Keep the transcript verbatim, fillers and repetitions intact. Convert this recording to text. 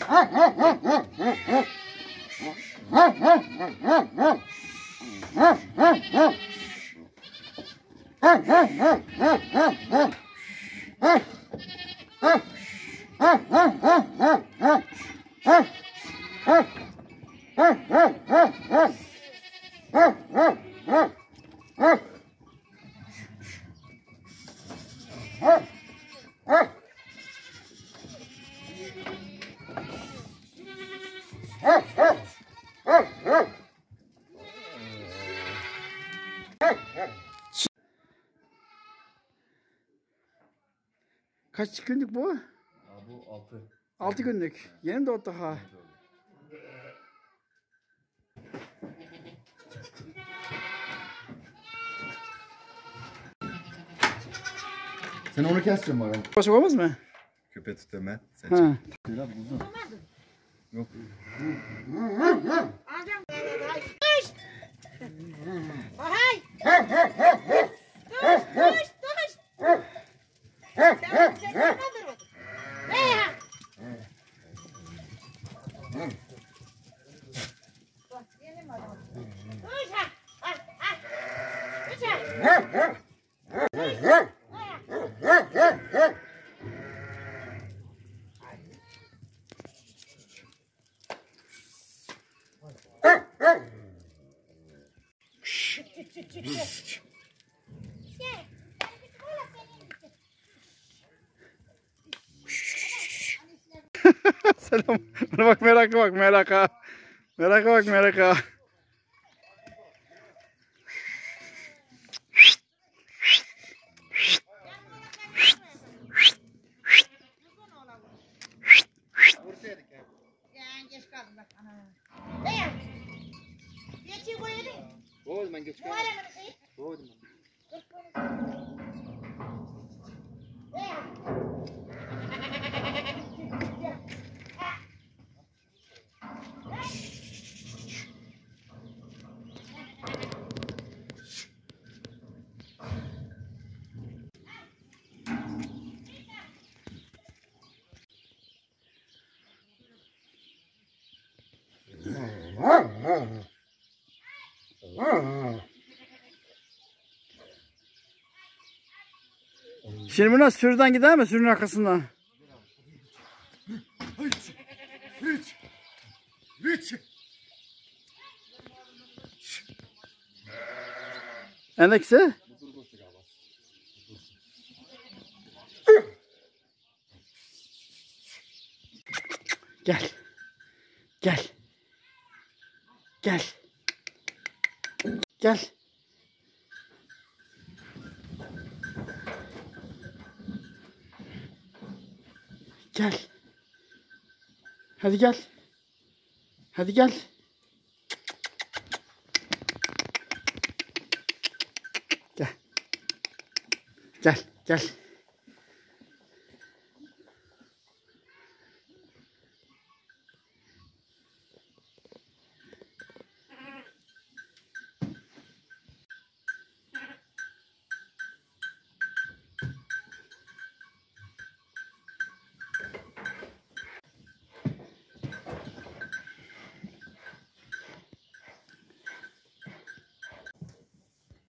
Kaç günlük bu? Aa, bu altı. Altı günlük. Yeni doğdu ha. Sen onu keseceksin bakalım. Başka olmaz mı? Köpe tut hemen. Sen Ha. çek. Biraz uzun. Yok. Selam. Bana bak, meraka bak, meraka. Meraka bak, meraka. Koydum ben geç kaldım. Koydum ben. Şimdi buna sürüden gider mi? Sürünün arkasından. Hiç. Hiç. Endeksi? Gel. Gel. Gel. Gel. Gel. Hadi gel. Hadi gel. Gel. Gel. Gel.